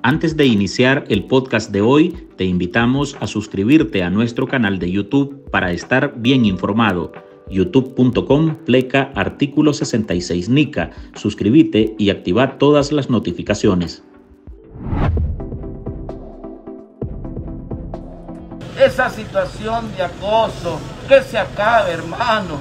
Antes de iniciar el podcast de hoy, te invitamos a suscribirte a nuestro canal de YouTube para estar bien informado. youtube.com/artículo 66 Nica. Suscríbete y activa todas las notificaciones. Esa situación de acoso, que se acabe, hermano.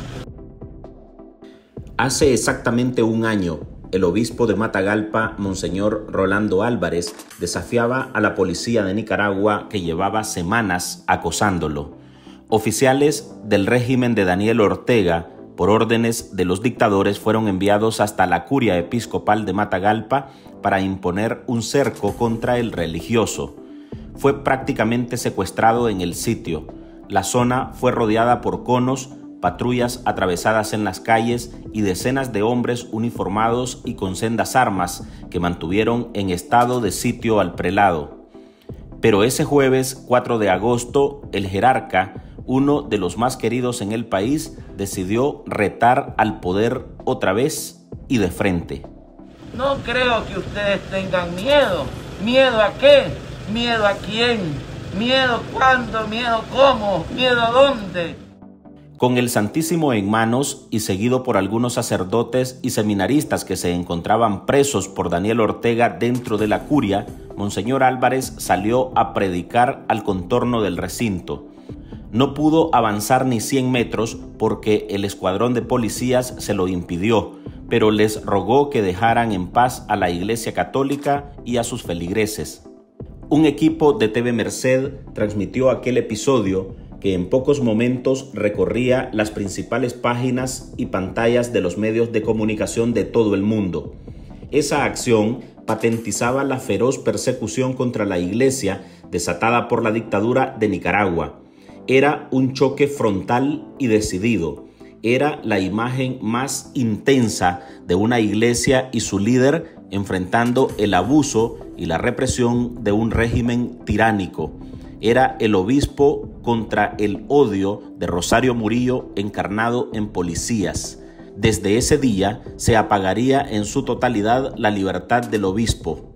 Hace exactamente un año, el obispo de Matagalpa, Monseñor Rolando Álvarez, desafiaba a la policía de Nicaragua que llevaba semanas acosándolo. Oficiales del régimen de Daniel Ortega, por órdenes de los dictadores, fueron enviados hasta la curia episcopal de Matagalpa para imponer un cerco contra el religioso. Fue prácticamente secuestrado en el sitio. La zona fue rodeada por conos, patrullas atravesadas en las calles y decenas de hombres uniformados y con sendas armas que mantuvieron en estado de sitio al prelado. Pero ese jueves 4 de agosto, el jerarca, uno de los más queridos en el país, decidió retar al poder otra vez y de frente. No creo que ustedes tengan miedo. ¿Miedo a qué? ¿Miedo a quién? ¿Miedo cuándo? ¿Miedo cómo? ¿Miedo a dónde? Con el Santísimo en manos y seguido por algunos sacerdotes y seminaristas que se encontraban presos por Daniel Ortega dentro de la curia, Monseñor Álvarez salió a predicar al contorno del recinto. No pudo avanzar ni 100 metros porque el escuadrón de policías se lo impidió, pero les rogó que dejaran en paz a la Iglesia Católica y a sus feligreses. Un equipo de TV Merced transmitió aquel episodio que en pocos momentos recorría las principales páginas y pantallas de los medios de comunicación de todo el mundo. Esa acción patentizaba la feroz persecución contra la Iglesia desatada por la dictadura de Nicaragua. Era un choque frontal y decidido. Era la imagen más intensa de una iglesia y su líder enfrentando el abuso y la represión de un régimen tiránico. Era el obispo contra el odio de Rosario Murillo encarnado en policías. Desde ese día se apagaría en su totalidad la libertad del obispo.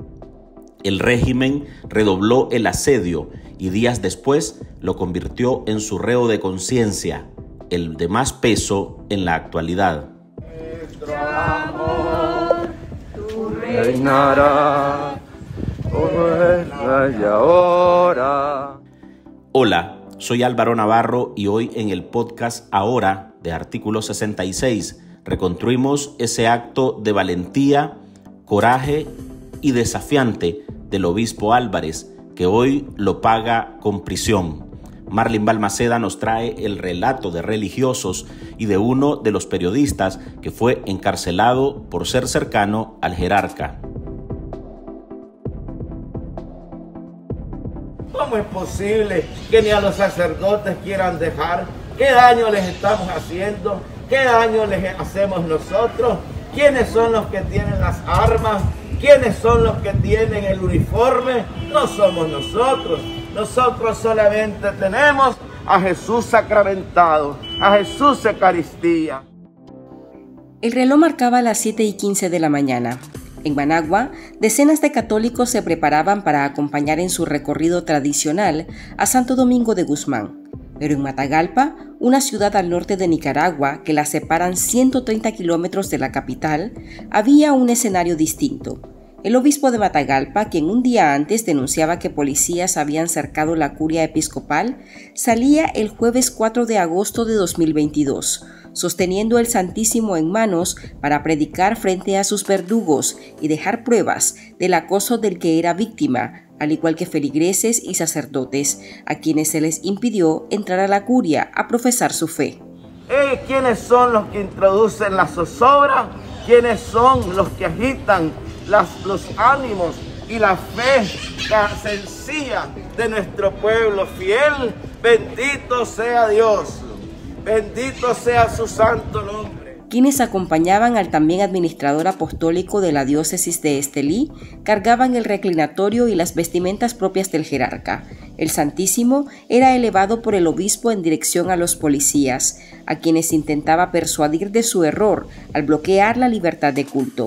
El régimen redobló el asedio y días después lo convirtió en su reo de conciencia, el de más peso en la actualidad. Nuestro amor, tú reinarás, y ahora. Hola, soy Álvaro Navarro y hoy en el podcast Ahora de Artículo 66 reconstruimos ese acto de valentía, coraje y desafiante del obispo Álvarez, que hoy lo paga con prisión. Marlin Balmaceda nos trae el relato de religiosos y de uno de los periodistas que fue encarcelado por ser cercano al jerarca. ¿Cómo es posible que ni a los sacerdotes quieran dejar? ¿Qué daño les estamos haciendo? ¿Qué daño les hacemos nosotros? ¿Quiénes son los que tienen las armas? ¿Quiénes son los que tienen el uniforme? No somos nosotros. Nosotros solamente tenemos a Jesús sacramentado, a Jesús Eucaristía. El reloj marcaba las 7:15 de la mañana. En Managua, decenas de católicos se preparaban para acompañar en su recorrido tradicional a Santo Domingo de Guzmán. Pero en Matagalpa, una ciudad al norte de Nicaragua que la separan 130 kilómetros de la capital, había un escenario distinto. El obispo de Matagalpa, quien un día antes denunciaba que policías habían cercado la curia episcopal, salía el jueves 4 de agosto de 2022, sosteniendo el Santísimo en manos para predicar frente a sus verdugos y dejar pruebas del acoso del que era víctima, al igual que feligreses y sacerdotes, a quienes se les impidió entrar a la curia a profesar su fe. ¿Quiénes son los que introducen la zozobra? ¿Quiénes son los que agitan los ánimos y la fe sencilla de nuestro pueblo fiel? Bendito sea Dios, bendito sea su santo nombre. Quienes acompañaban al también administrador apostólico de la diócesis de Estelí cargaban el reclinatorio y las vestimentas propias del jerarca. El Santísimo era elevado por el obispo en dirección a los policías, a quienes intentaba persuadir de su error al bloquear la libertad de culto.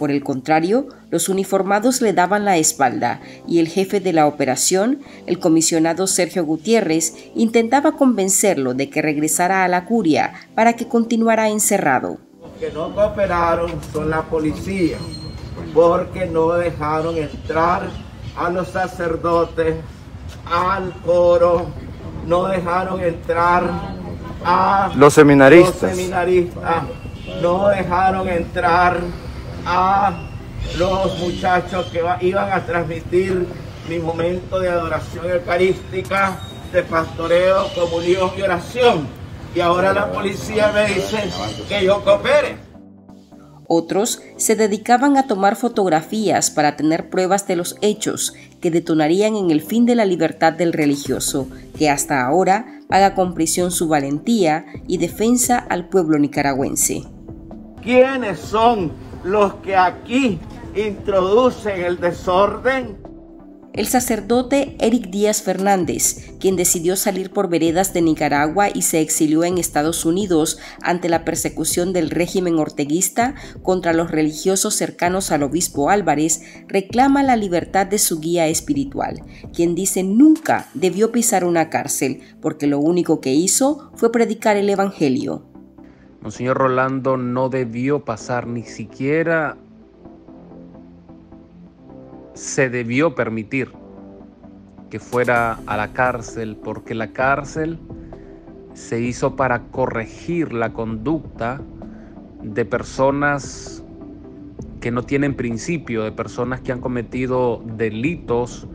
Por el contrario, los uniformados le daban la espalda y el jefe de la operación, el comisionado Sergio Gutiérrez, intentaba convencerlo de que regresara a la curia para que continuara encerrado. Los que no cooperaron son la policía, porque no dejaron entrar a los sacerdotes, al coro, no dejaron entrar a los seminaristas, no dejaron entrar a los muchachos que iban a transmitir mi momento de adoración eucarística, de pastoreo, comunión y oración. Y ahora la policía me dice que yo coopere. Otros se dedicaban a tomar fotografías para tener pruebas de los hechos que detonarían en el fin de la libertad del religioso, que hasta ahora paga con prisión su valentía y defensa al pueblo nicaragüense. ¿Quiénes son los que aquí introducen el desorden? El sacerdote Eric Díaz Fernández, quien decidió salir por veredas de Nicaragua y se exilió en Estados Unidos ante la persecución del régimen orteguista contra los religiosos cercanos al obispo Álvarez, reclama la libertad de su guía espiritual, quien dice nunca debió pisar una cárcel, porque lo único que hizo fue predicar el evangelio. Monseñor Rolando no debió pasar, ni siquiera se debió permitir que fuera a la cárcel, porque la cárcel se hizo para corregir la conducta de personas que no tienen principio, de personas que han cometido delitos,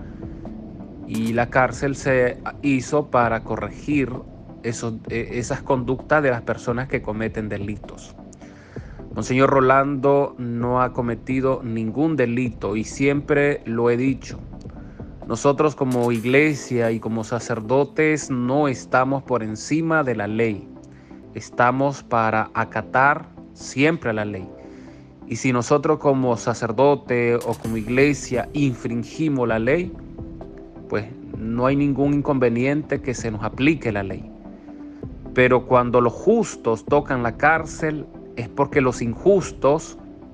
y la cárcel se hizo para corregir esas conductas de las personas que cometen delitos. Monseñor Rolando no ha cometido ningún delito y siempre lo he dicho. Nosotros como iglesia y como sacerdotes no estamos por encima de la ley. Estamos para acatar siempre la ley. Y si nosotros como sacerdote o como iglesia infringimos la ley, pues no hay ningún inconveniente que se nos aplique la ley. Pero cuando los justos tocan la cárcel, es porque los injustos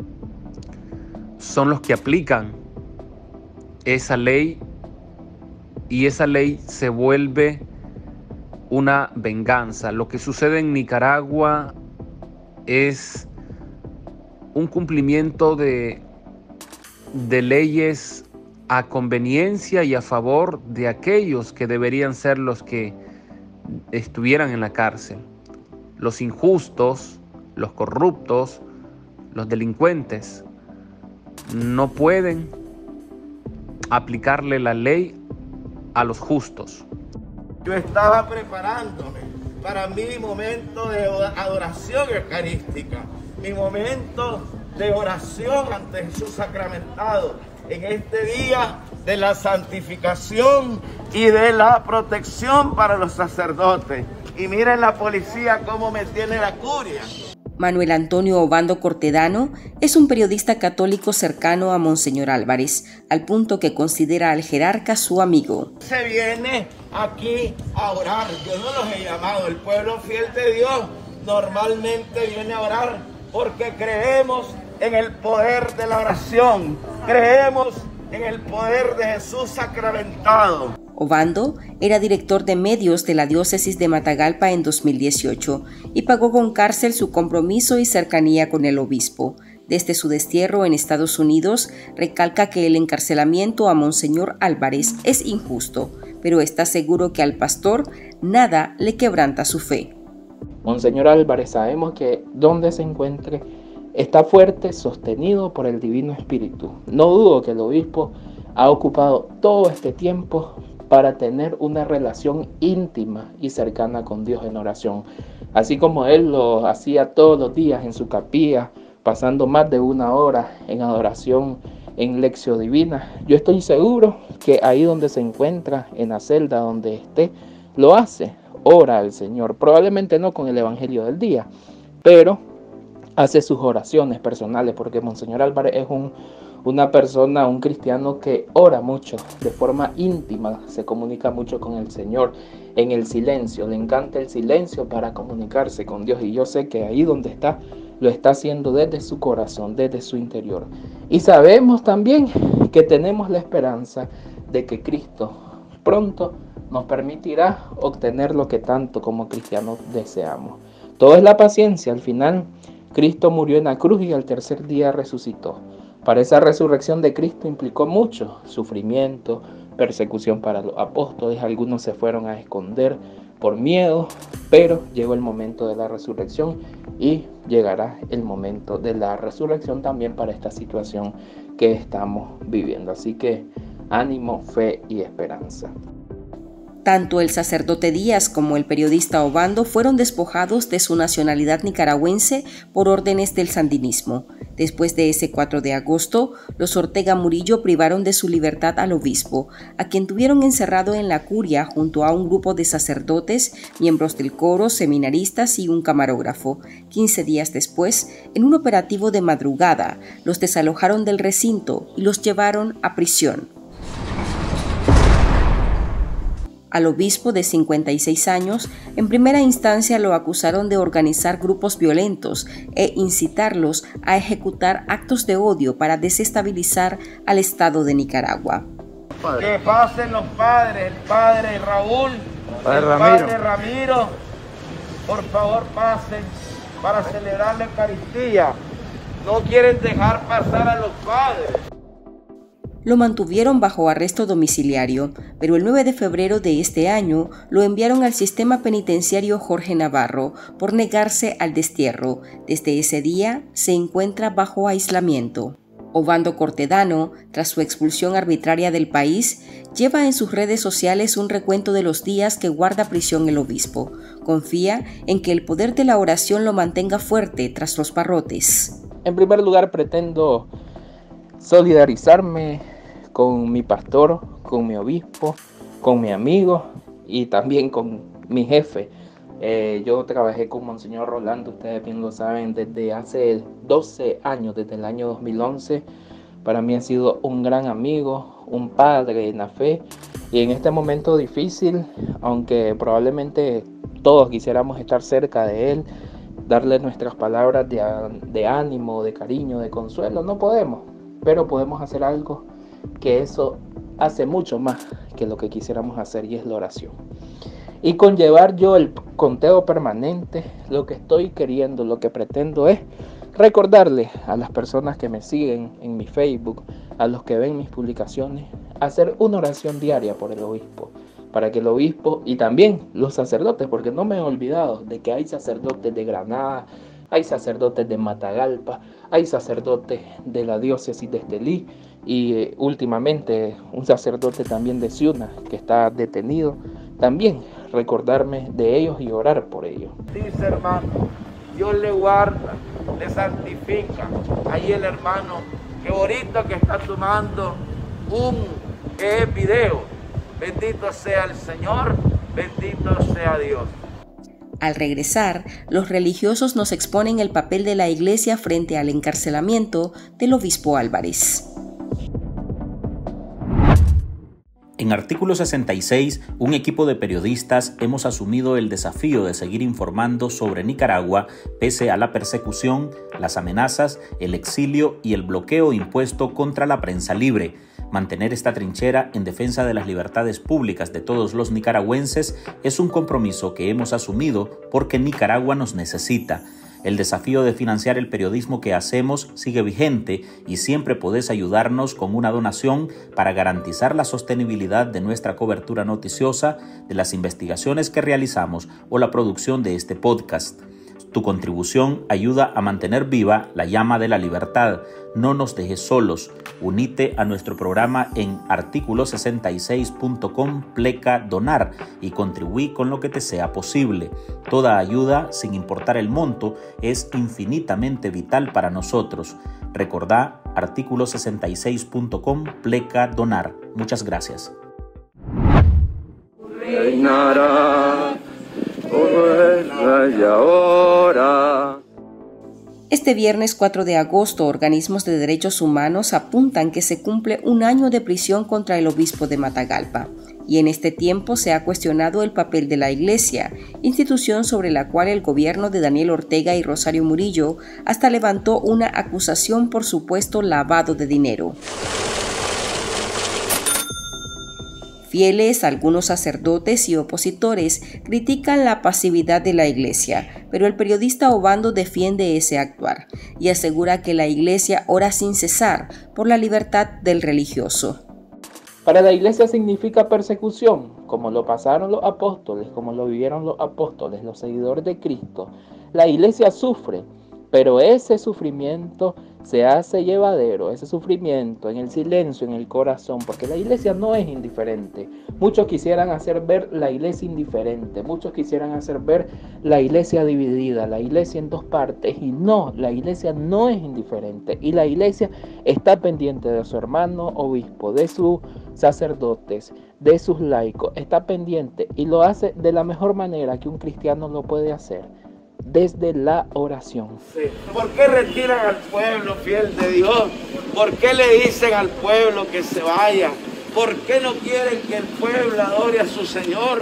son los que aplican esa ley, y esa ley se vuelve una venganza. Lo que sucede en Nicaragua es un cumplimiento de leyes a conveniencia y a favor de aquellos que deberían ser los que estuvieran en la cárcel. Los injustos, los corruptos, los delincuentes no pueden aplicarle la ley a los justos. Yo estaba preparándome para mi momento de adoración eucarística, mi momento de oración ante Jesús sacramentado, en este día de la santificación y de la protección para los sacerdotes. Y miren la policía cómo me tiene la curia. Manuel Antonio Obando Cortedano es un periodista católico cercano a Monseñor Álvarez, al punto que considera al jerarca su amigo. Se viene aquí a orar, yo no los he llamado, el pueblo fiel de Dios normalmente viene a orar porque creemos en el poder de la oración, creemos en el poder de Jesús sacramentado. Obando era director de medios de la diócesis de Matagalpa en 2018 y pagó con cárcel su compromiso y cercanía con el obispo. Desde su destierro en Estados Unidos, recalca que el encarcelamiento a Monseñor Álvarez es injusto, pero está seguro que al pastor nada le quebranta su fe. Monseñor Álvarez, sabemos que donde se encuentre está fuerte, sostenido por el Divino Espíritu. No dudo que el obispo ha ocupado todo este tiempo para tener una relación íntima y cercana con Dios en oración. Así como él lo hacía todos los días en su capilla, pasando más de 1 hora en adoración en lección divina, yo estoy seguro que ahí donde se encuentra, en la celda donde esté, lo hace, ora al Señor. Probablemente no con el Evangelio del día, pero hace sus oraciones personales, porque Monseñor Álvarez es una persona, un cristiano que ora mucho, de forma íntima, se comunica mucho con el Señor en el silencio, le encanta el silencio para comunicarse con Dios, y yo sé que ahí donde está lo está haciendo desde su corazón, desde su interior. Y sabemos también que tenemos la esperanza de que Cristo pronto nos permitirá obtener lo que tanto como cristianos deseamos. Todo es la paciencia. Al final, Cristo murió en la cruz y al tercer día resucitó. Para esa resurrección de Cristo implicó mucho sufrimiento, persecución para los apóstoles. Algunos se fueron a esconder por miedo, pero llegó el momento de la resurrección y llegará el momento de la resurrección también para esta situación que estamos viviendo. Así que ánimo, fe y esperanza. Tanto el sacerdote Díaz como el periodista Obando fueron despojados de su nacionalidad nicaragüense por órdenes del sandinismo. Después de ese 4 de agosto, los Ortega Murillo privaron de su libertad al obispo, a quien tuvieron encerrado en la curia junto a un grupo de sacerdotes, miembros del coro, seminaristas y un camarógrafo. 15 días después, en un operativo de madrugada, los desalojaron del recinto y los llevaron a prisión. Al obispo de 56 años, en primera instancia lo acusaron de organizar grupos violentos e incitarlos a ejecutar actos de odio para desestabilizar al Estado de Nicaragua. Que pasen los padres, el padre Raúl, padre Ramiro, por favor pasen para celebrar la Eucaristía. No quieren dejar pasar a los padres. Lo mantuvieron bajo arresto domiciliario, pero el 9 de febrero de este año lo enviaron al sistema penitenciario Jorge Navarro por negarse al destierro. Desde ese día se encuentra bajo aislamiento. Obando Cortedano, tras su expulsión arbitraria del país, lleva en sus redes sociales un recuento de los días que guarda prisión el obispo. Confía en que el poder de la oración lo mantenga fuerte tras los barrotes. En primer lugar, pretendo solidarizarme con mi pastor, con mi obispo, con mi amigo y también con mi jefe. Yo trabajé con Monseñor Rolando, ustedes bien lo saben, desde hace 12 años, desde el año 2011. Para mí ha sido un gran amigo, un padre en la fe. Y en este momento difícil, aunque probablemente todos quisiéramos estar cerca de él, darle nuestras palabras de ánimo, de cariño, de consuelo, no podemos. Pero podemos hacer algo que eso hace mucho más que lo que quisiéramos hacer, y es la oración. Y con llevar yo el conteo permanente, lo que estoy queriendo, lo que pretendo es recordarle a las personas que me siguen en mi Facebook, a los que ven mis publicaciones, hacer una oración diaria por el obispo, para que el obispo y también los sacerdotes, porque no me he olvidado de que hay sacerdotes de Granada, hay sacerdotes de Matagalpa, hay sacerdotes de la diócesis de Estelí y últimamente un sacerdote también de Ciuna que está detenido. También recordarme de ellos y orar por ellos. Dice hermano, Dios le guarda, le santifica. Ahí el hermano, qué bonito que está tomando un video. Bendito sea el Señor, bendito sea Dios. Al regresar, los religiosos nos exponen el papel de la Iglesia frente al encarcelamiento del obispo Álvarez. En Artículo 66, un equipo de periodistas hemos asumido el desafío de seguir informando sobre Nicaragua pese a la persecución, las amenazas, el exilio y el bloqueo impuesto contra la prensa libre. Mantener esta trinchera en defensa de las libertades públicas de todos los nicaragüenses es un compromiso que hemos asumido porque Nicaragua nos necesita. El desafío de financiar el periodismo que hacemos sigue vigente y siempre podés ayudarnos con una donación para garantizar la sostenibilidad de nuestra cobertura noticiosa, de las investigaciones que realizamos o la producción de este podcast. Tu contribución ayuda a mantener viva la llama de la libertad. No nos dejes solos. Unite a nuestro programa en articulo66.com/donar y contribuí con lo que te sea posible. Toda ayuda, sin importar el monto, es infinitamente vital para nosotros. Recordá articulo66.com/donar. Muchas gracias. Este viernes 4 de agosto, organismos de derechos humanos apuntan que se cumple un año de prisión contra el obispo de Matagalpa. Y en este tiempo se ha cuestionado el papel de la Iglesia, institución sobre la cual el gobierno de Daniel Ortega y Rosario Murillo hasta levantó una acusación por supuesto lavado de dinero. Fieles, algunos sacerdotes y opositores critican la pasividad de la Iglesia, pero el periodista Obando defiende ese actuar y asegura que la Iglesia ora sin cesar por la libertad del religioso. Para la Iglesia significa persecución, como lo pasaron los apóstoles, como lo vivieron los apóstoles, los seguidores de Cristo. La Iglesia sufre, pero ese sufrimiento se hace llevadero, ese sufrimiento en el silencio, en el corazón, porque la Iglesia no es indiferente. Muchos quisieran hacer ver la Iglesia indiferente, muchos quisieran hacer ver la Iglesia dividida, la Iglesia en dos partes, y no, la Iglesia no es indiferente, y la Iglesia está pendiente de su hermano obispo, de sus sacerdotes, de sus laicos, está pendiente y lo hace de la mejor manera que un cristiano lo puede hacer, desde la oración. Sí. ¿Por qué retiran al pueblo fiel de Dios? ¿Por qué le dicen al pueblo que se vaya? ¿Por qué no quieren que el pueblo adore a su Señor?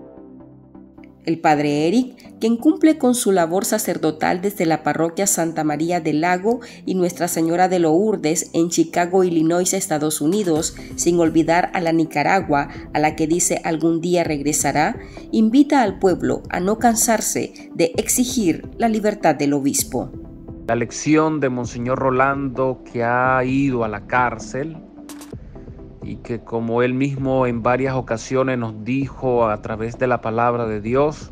El padre Eric, quien cumple con su labor sacerdotal desde la parroquia Santa María del Lago y Nuestra Señora de Lourdes en Chicago, Illinois, Estados Unidos, sin olvidar a la Nicaragua, a la que dice algún día regresará, invita al pueblo a no cansarse de exigir la libertad del obispo. La lección de Monseñor Rolando, que ha ido a la cárcel y que, como él mismo en varias ocasiones nos dijo a través de la palabra de Dios,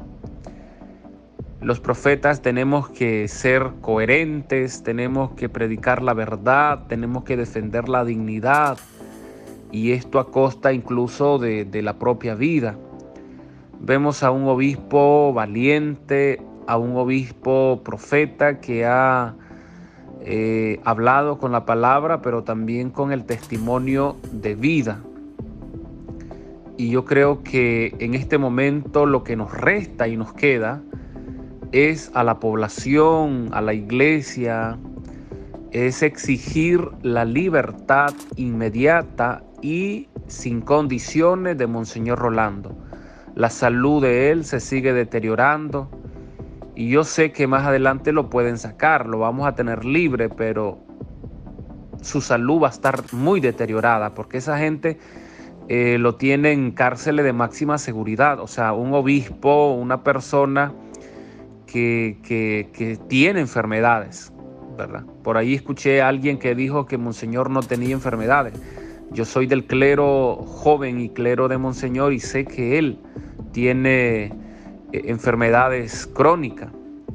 los profetas tenemos que ser coherentes, tenemos que predicar la verdad, tenemos que defender la dignidad, y esto a costa incluso de la propia vida. Vemos a un obispo valiente, a un obispo profeta que ha hablado con la palabra, pero también con el testimonio de vida. Y yo creo que en este momento lo que nos resta y nos queda es a la población, a la Iglesia, es exigir la libertad inmediata y sin condiciones de Monseñor Rolando. La salud de él se sigue deteriorando. Y yo sé que más adelante lo pueden sacar, lo vamos a tener libre, pero su salud va a estar muy deteriorada porque esa gente lo tiene en cárceles de máxima seguridad. O sea, un obispo, una persona que tiene enfermedades, ¿verdad? Por ahí escuché a alguien que dijo que Monseñor no tenía enfermedades. Yo soy del clero joven y clero de Monseñor y sé que él tiene enfermedades crónicas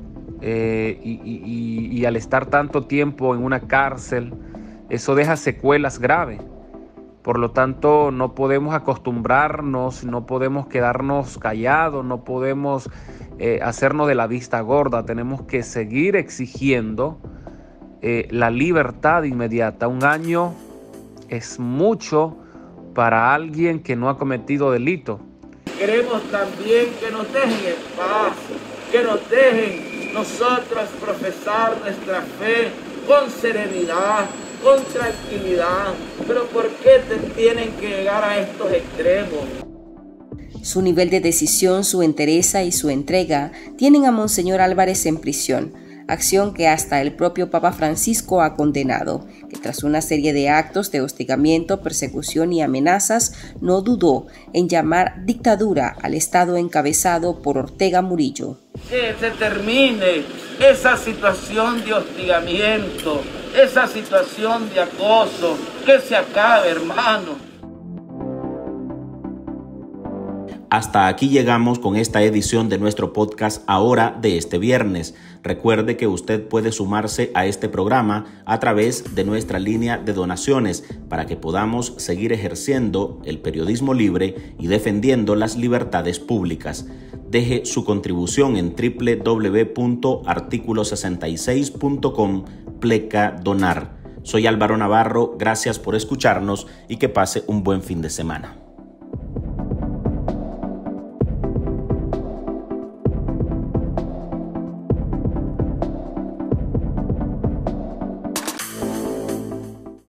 y al estar tanto tiempo en una cárcel, eso deja secuelas graves. Por lo tanto, no podemos acostumbrarnos, no podemos quedarnos callados, no podemos hacernos de la vista gorda. Tenemos que seguir exigiendo la libertad inmediata. Un año es mucho para alguien que no ha cometido delito. Queremos también que nos dejen en paz, que nos dejen nosotros profesar nuestra fe con serenidad, con tranquilidad. Pero ¿por qué tienen que llegar a estos extremos? Su nivel de decisión, su entereza y su entrega tienen a Monseñor Álvarez en prisión, acción que hasta el propio Papa Francisco ha condenado, que tras una serie de actos de hostigamiento, persecución y amenazas, no dudó en llamar dictadura al Estado encabezado por Ortega Murillo. Que se termine esa situación de hostigamiento, esa situación de acoso, que se acabe, hermano. Hasta aquí llegamos con esta edición de nuestro podcast Ahora de este viernes. Recuerde que usted puede sumarse a este programa a través de nuestra línea de donaciones para que podamos seguir ejerciendo el periodismo libre y defendiendo las libertades públicas. Deje su contribución en www.articulo66.com/donar. Soy Álvaro Navarro, gracias por escucharnos y que pase un buen fin de semana.